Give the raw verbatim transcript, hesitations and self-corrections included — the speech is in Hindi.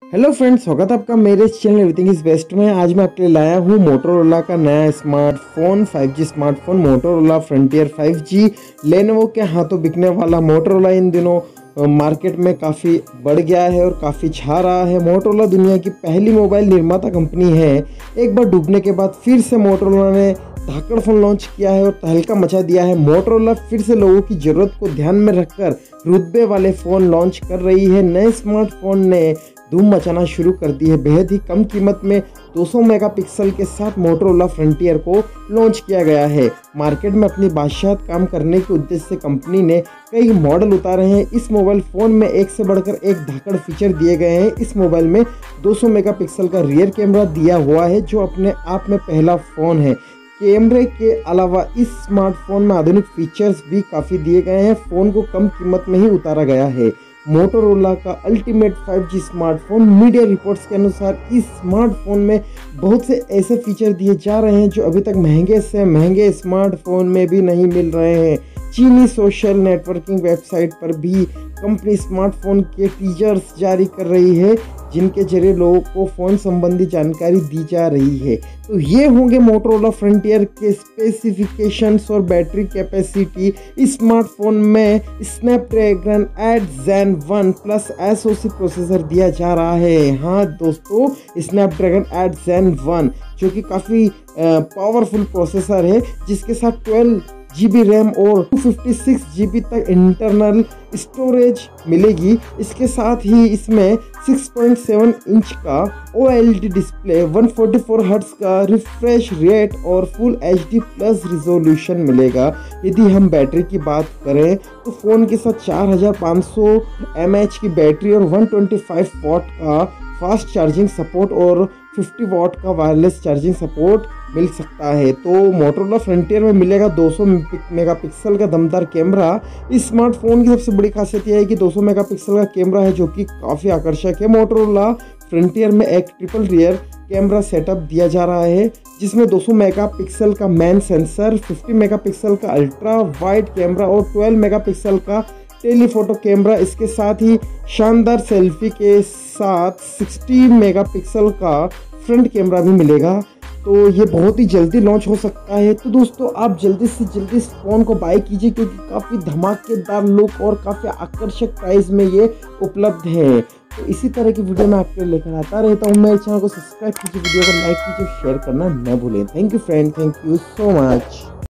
हेलो फ्रेंड्स, स्वागत है आपका मेरे चैनल एवरीथिंग इज बेस्ट में। आज मैं आपके लिए लाया हूँ मोटोरोला का नया smartphone, five G smartphone Motorola Frontier five G. Lenovo के हाथों बिकने वाला मोटोरोला इन दिनों मार्केट में काफ़ी बढ़ गया है और काफ़ी छा रहा है। मोटोरोला दुनिया की पहली मोबाइल निर्माता कंपनी है। एक बार डूबने के बाद फिर से मोटोरोला ने धाकड़ फोन लॉन्च किया है और तहलका मचा दिया है। मोटोरोला फिर से लोगों की ज़रूरत को ध्यान में रखकर रुतबे वाले फ़ोन लॉन्च कर रही है। नए स्मार्टफोन ने धूम मचाना शुरू कर दी है। बेहद ही कम कीमत में दो सौ मेगापिक्सल के साथ मोटोरोला फ्रंटियर को लॉन्च किया गया है। मार्केट में अपनी बादशाहत काम करने के उद्देश्य से कंपनी ने कई मॉडल उतारे हैं। इस मोबाइल फ़ोन में एक से बढ़कर एक धाकड़ फीचर दिए गए हैं। इस मोबाइल में दो सौ मेगापिक्सल का रियर कैमरा दिया हुआ है, जो अपने आप में पहला फ़ोन है। कैमरे के अलावा इस स्मार्टफोन में आधुनिक फीचर्स भी काफ़ी दिए गए हैं। फ़ोन को कम कीमत में ही उतारा गया है। मोटोरोला का ultimate five G smartphone. Media reports के अनुसार इस स्मार्टफोन में बहुत से ऐसे फीचर दिए जा रहे हैं जो अभी तक महंगे से महंगे स्मार्टफोन में भी नहीं मिल रहे हैं। चीनी सोशल नेटवर्किंग वेबसाइट पर भी कंपनी स्मार्टफोन के टीजर्स जारी कर रही है, जिनके जरिए लोगों को फ़ोन संबंधी जानकारी दी जा रही है। तो ये होंगे मोटोरोला फ्रंटियर के स्पेसिफिकेशंस और बैटरी कैपेसिटी। इस स्मार्टफोन में Snapdragon eight gen one plus SoC processor दिया जा रहा है। हाँ दोस्तों, स्नैपड्रैगन एट जेन वन जो कि काफ़ी पावरफुल प्रोसेसर है, जिसके साथ ट्वेल्व जी बी रैम और two fifty six G B तक इंटरनल स्टोरेज मिलेगी। इसके साथ ही इसमें सिक्स पॉइंट सेवन इंच का O L E D display, one forty four hertz का रिफ्रेश रेट और full H D plus resolution मिलेगा। यदि हम बैटरी की बात करें तो फ़ोन के साथ चार हज़ार पाँच सौ एम एच की बैटरी और वन ट्वेंटी फाइव वॉट का फास्ट चार्जिंग सपोर्ट और फिफ्टी वॉट का वायरलेस चार्जिंग सपोर्ट मिल सकता है। तो मोटोरोला फ्रंटियर में मिलेगा दो सौ मेगापिक्सल का दमदार कैमरा। इस स्मार्टफोन की सबसे बड़ी खासियत यह है कि दो सौ मेगापिक्सल का कैमरा है, जो कि काफ़ी आकर्षक है। मोटोरोला फ्रंटियर में एक ट्रिपल रियर कैमरा सेटअप दिया जा रहा है, जिसमें दो सौ मेगापिक्सल का मेन सेंसर, फिफ्टी मेगापिक्सल का अल्ट्रा वाइड कैमरा और ट्वेल्व मेगापिक्सल का टेलीफोटो कैमरा। इसके साथ ही शानदार सेल्फी के साथ सिक्सटी मेगापिक्सल का फ्रंट कैमरा भी मिलेगा। तो ये बहुत ही जल्दी लॉन्च हो सकता है। तो दोस्तों, आप जल्दी से जल्दी इस फ़ोन को बाय कीजिए, क्योंकि काफ़ी धमाकेदार लुक और काफ़ी आकर्षक प्राइस में ये उपलब्ध है। तो इसी तरह की वीडियो मैं आपके लेकर आता रहता हूँ। मेरे चैनल को सब्सक्राइब कीजिए, वीडियो को लाइक कीजिए, शेयर करना न भूलें। Thank you friend, thank you so much.